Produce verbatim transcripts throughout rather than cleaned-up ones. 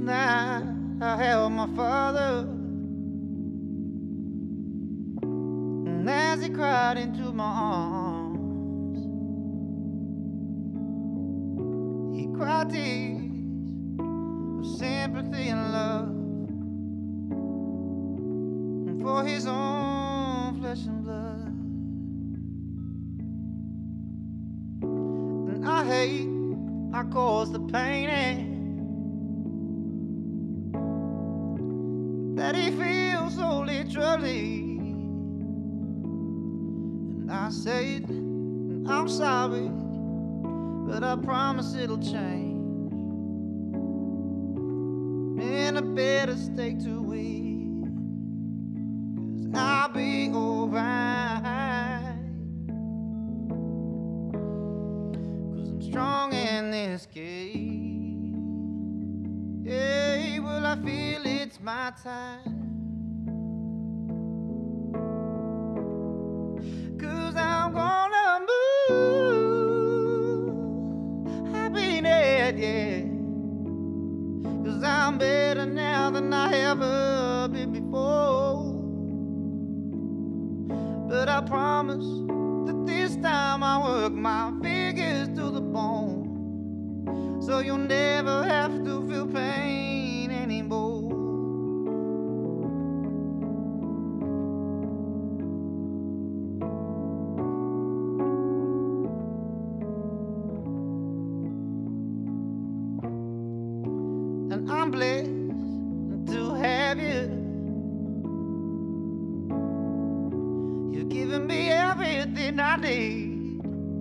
night I held my father, and as he cried into my arms, he cried tears of sympathy and love, and for his own flesh and blood. And I hate I caused the pain that he feels so literally. And I said, I'm sorry, but I promise it'll change. In a better state to win, 'cause I'll be alright, 'cause I'm strong in this game. Yeah, well, I feel it's my time, 'cause I'm gonna move. I've been dead, yeah, 'cause I'm better now than I ever been before. But I promise that this time I work my fingers to the bone, so you'll never have to feel pain anymore. And I'm blessed to have you. You've given me everything I need,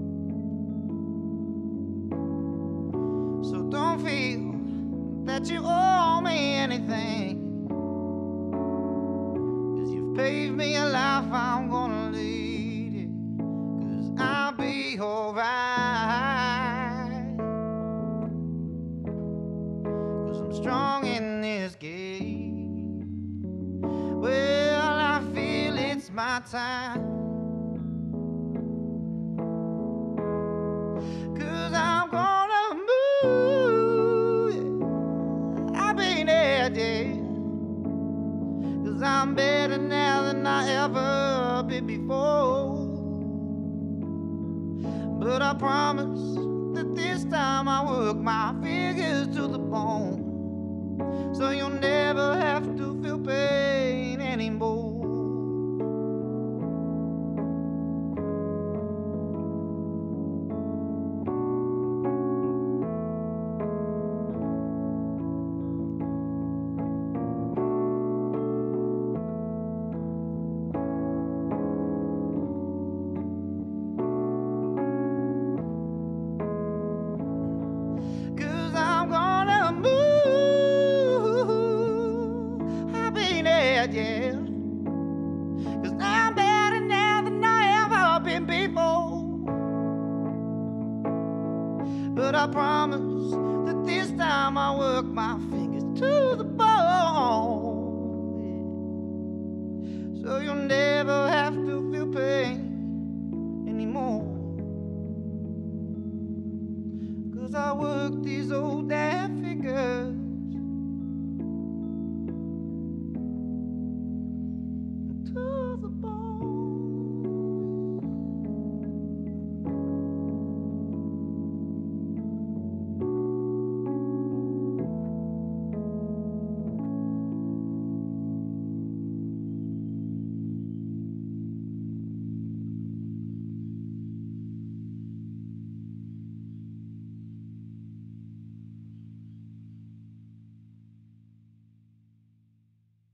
so don't feel that you owe me anything, 'cause you've paved me a life I'm gonna lead it, 'cause I'll be alright, 'cause I'm strong in this game. Well, I feel it's my time, 'cause I'm gonna move. Yeah. I've been there, yeah, 'cause I'm better now than I ever been before. But I promise that this time I work my fingers to the bone, so you'll never have to feel pain anymore. Yeah, 'cause I'm better now than I ever been before. But I promise that this time I work my fingers to the bone, so you'll never have to feel pain anymore. 'Cause I work these old damn fingers